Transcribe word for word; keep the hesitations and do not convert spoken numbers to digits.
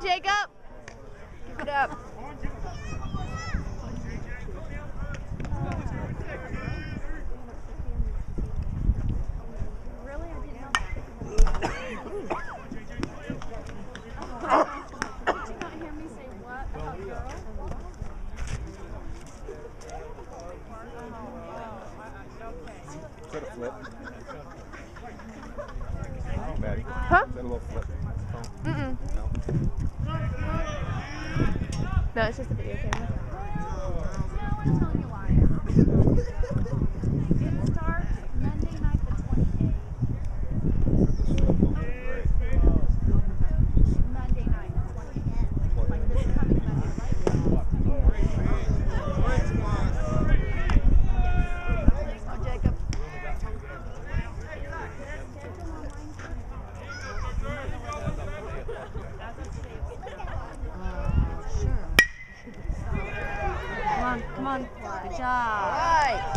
Jacob. Keep it up. Really? I didn't know that. Did you not hear me say what about girl? Is that a flip? Maddie? Huh? Is that a little flip? Mm-mm. No. No, it's just a video camera. No, I'm telling you why. It starts Monday night the twenty-eighth. Monday night the twenty-eighth. Like this coming Monday, right? Oh, Jacob. Come on, come on. Good job. All right.